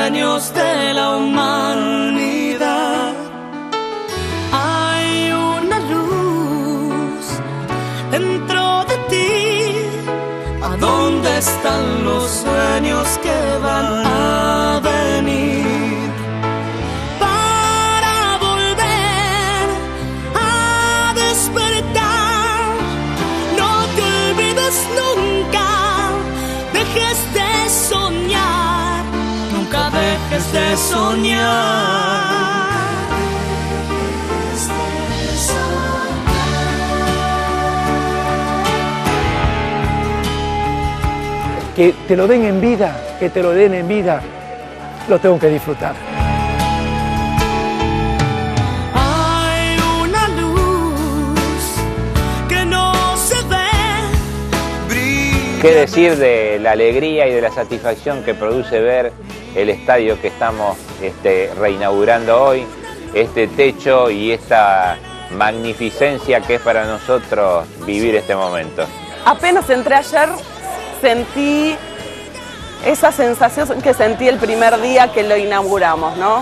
sueños de la humanidad. Hay una luz dentro de ti. ¿A dónde están los sueños que van a venir? Para volver a despertar. No te olvides nunca, dejes de soñar, nunca dejes de soñar. Que te lo den en vida, que te lo den en vida, lo tengo que disfrutar. Hay una luz que no se ve. ¿Qué decir de la alegría y de la satisfacción que produce ver el estadio que estamos reinaugurando hoy, este techo y esta magnificencia que es para nosotros vivir este momento? Apenas entré ayer, sentí esa sensación que sentí el primer día que lo inauguramos, ¿no?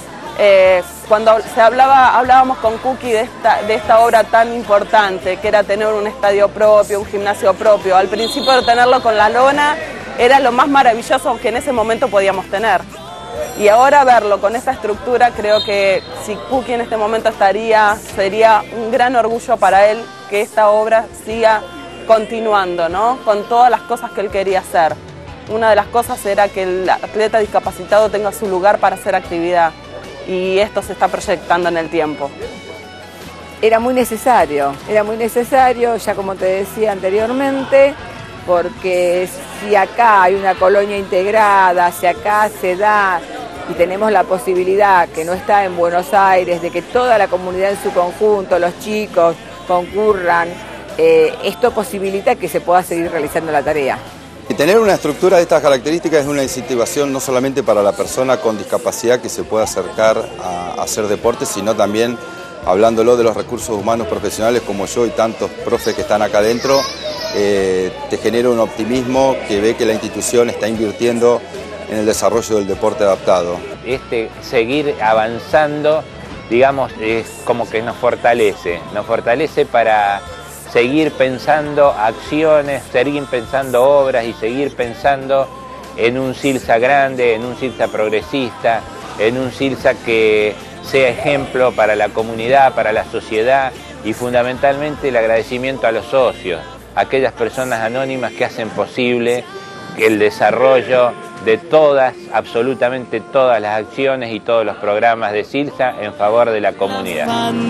Cuando hablábamos con Cookie de esta obra tan importante, que era tener un estadio propio, un gimnasio propio. Al principio de tenerlo con la lona era lo más maravilloso que en ese momento podíamos tener. Y ahora verlo con esa estructura, creo que si Cookie en este momento sería un gran orgullo para él que esta obra siga continuando, ¿no? Con todas las cosas que él quería hacer. Una de las cosas era que el atleta discapacitado tenga su lugar para hacer actividad, y esto se está proyectando en el tiempo. Era muy necesario, ya como te decía anteriormente, porque si acá hay una colonia integrada, si acá se da y tenemos la posibilidad, que no está en Buenos Aires, de que toda la comunidad en su conjunto, los chicos, concurran, esto posibilita que se pueda seguir realizando la tarea. Y tener una estructura de estas características es una incentivación no solamente para la persona con discapacidad que se pueda acercar a hacer deporte, sino también, hablándolo de los recursos humanos profesionales como yo y tantos profes que están acá adentro, te genera un optimismo que ve que la institución está invirtiendo en el desarrollo del deporte adaptado. Seguir avanzando, digamos, es como que nos fortalece para seguir pensando acciones, seguir pensando obras y seguir pensando en un Silsa grande, en un Silsa progresista, en un Silsa que sea ejemplo para la comunidad, para la sociedad, y fundamentalmente el agradecimiento a los socios, aquellas personas anónimas que hacen posible el desarrollo de todas, absolutamente todas las acciones y todos los programas de Silsa en favor de la comunidad.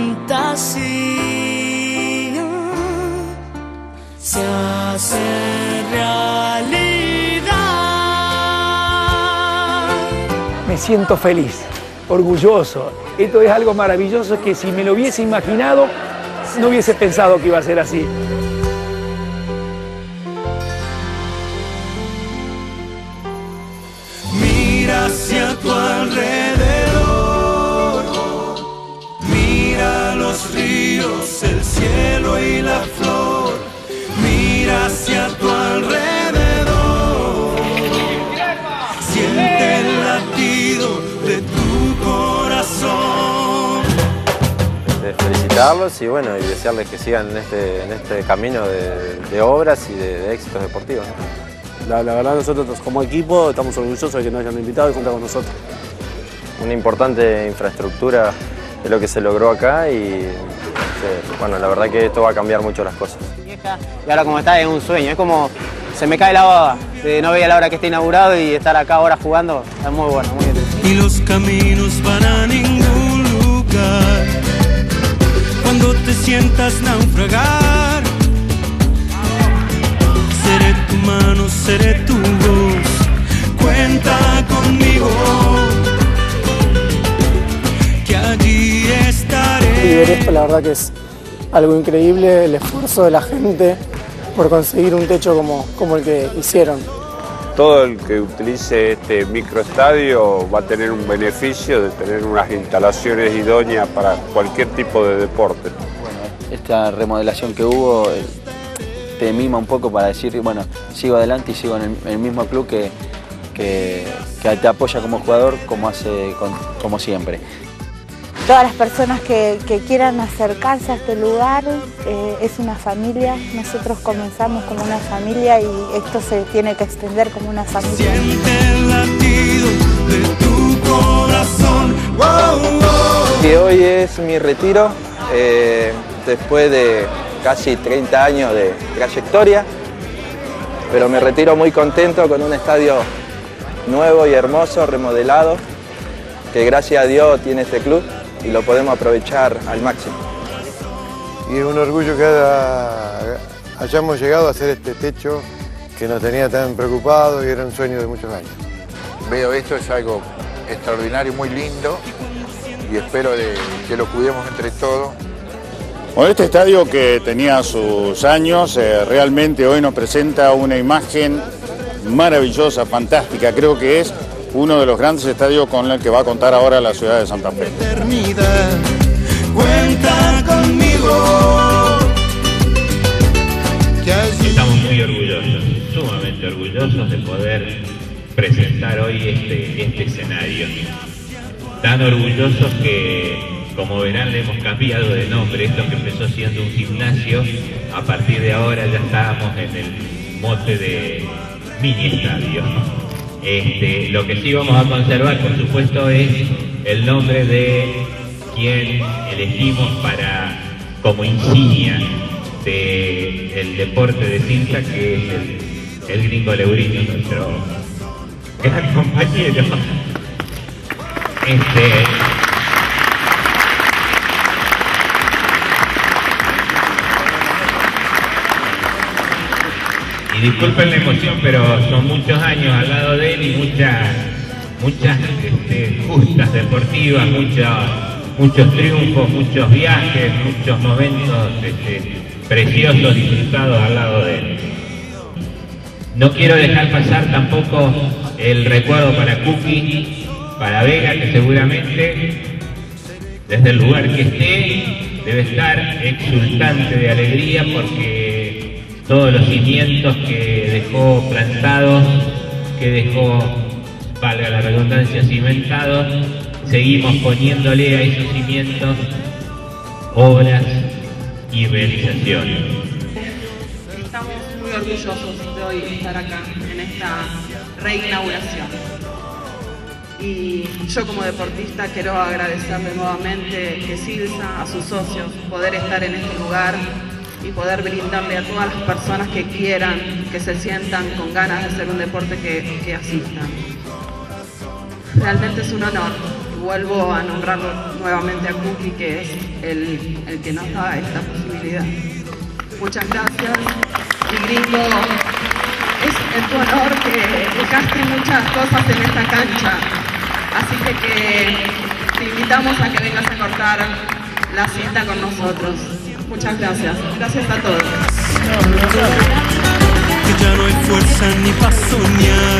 Se hace realidad. Me siento feliz, orgulloso. Esto es algo maravilloso que si me lo hubiese imaginado, no hubiese pensado que iba a ser así. Mira hacia tu alrededor, mira los ríos, el cielo y la flor. Mira hacia tu alrededor, siente el latido de tu corazón. Felicitarlos y bueno, y desearles que sigan en este camino de obras y de éxitos deportivos, ¿no? La verdad, nosotros como equipo estamos orgullosos de que nos hayan invitado y juntar con nosotros. Una importante infraestructura de lo que se logró acá y bueno, la verdad que esto va a cambiar mucho las cosas. Y ahora como está es un sueño, es como se me cae la baba de no veía la hora que esté inaugurado y estar acá ahora jugando, es muy bueno, muy interesante. Y los caminos van a ningún lugar cuando te sientas naufragar. Seré tu mano, seré tu voz, cuenta conmigo, que allí estaré. La verdad que es algo increíble el esfuerzo de la gente por conseguir un techo como el que hicieron. Todo el que utilice este microestadio va a tener un beneficio de tener unas instalaciones idóneas para cualquier tipo de deporte. Bueno, esta remodelación que hubo te mima un poco para decir, bueno, sigo adelante y sigo en el mismo club que te apoya como jugador como hace como siempre. Todas las personas que quieran acercarse a este lugar, es una familia. Nosotros comenzamos como una familia y esto se tiene que extender como una familia. Siente el latido de tu corazón. Wow, wow. Y hoy es mi retiro, después de casi 30 años de trayectoria, pero me retiro muy contento con un estadio nuevo y hermoso, remodelado, que gracias a Dios tiene este club y lo podemos aprovechar al máximo. Y es un orgullo que hayamos llegado a hacer este techo que nos tenía tan preocupados y era un sueño de muchos años. Veo esto, es algo extraordinario, muy lindo, y espero que lo cuidemos entre todos. Bueno, este estadio que tenía sus años, realmente hoy nos presenta una imagen maravillosa, fantástica. Creo que es uno de los grandes estadios con el que va a contar ahora la ciudad de Santa Fe. Cuenta conmigo. Estamos muy orgullosos, sumamente orgullosos de poder presentar hoy este escenario. Tan orgullosos que, como verán, le hemos cambiado de nombre. Esto que empezó siendo un gimnasio, a partir de ahora ya estábamos en el mote de mini estadio. Lo que sí vamos a conservar, por supuesto, es el nombre de quien elegimos como insignia del deporte de cinta, que es el Gringo Leuriño, nuestro gran compañero. Y disculpen la emoción, pero son muchos años al lado de él y muchas justas deportivas, muchos triunfos, muchos viajes, muchos momentos preciosos disfrutados al lado de él. No quiero dejar pasar tampoco el recuerdo para Cookie, para Vega, que seguramente desde el lugar que esté debe estar exultante de alegría porque todos los cimientos que dejó plantados, que dejó, valga la redundancia, cimentados, seguimos poniéndole a esos cimientos obras y realizaciones. Estamos muy orgullosos de hoy estar acá en esta reinauguración. Y yo como deportista quiero agradecerle nuevamente a Silsa, a sus socios, poder estar en este lugar y poder brindarle a todas las personas que quieran, que se sientan con ganas de hacer un deporte que asistan. Realmente es un honor. Vuelvo a nombrarlo nuevamente a Cookie, que es el que nos da esta posibilidad. Muchas gracias. Y Gringo, es tu honor que gaste muchas cosas en esta cancha. Así que te invitamos a que vengas a cortar la cinta con nosotros. Muchas gracias. Gracias a todos. Que ya no hay fuerza ni para soñar.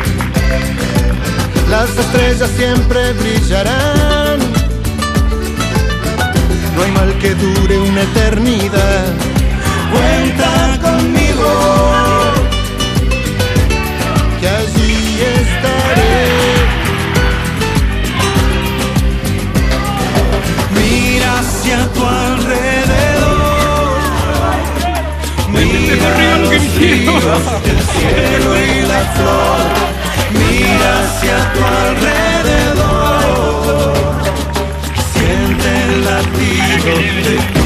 Las estrellas siempre brillarán. No hay mal que dure una eternidad. Cuenta conmigo, que allí estaré. Mira hacia tu alrededor. Mira los cielos, el cielo y la flor. Mira hacia tu alrededor. Siente el latido de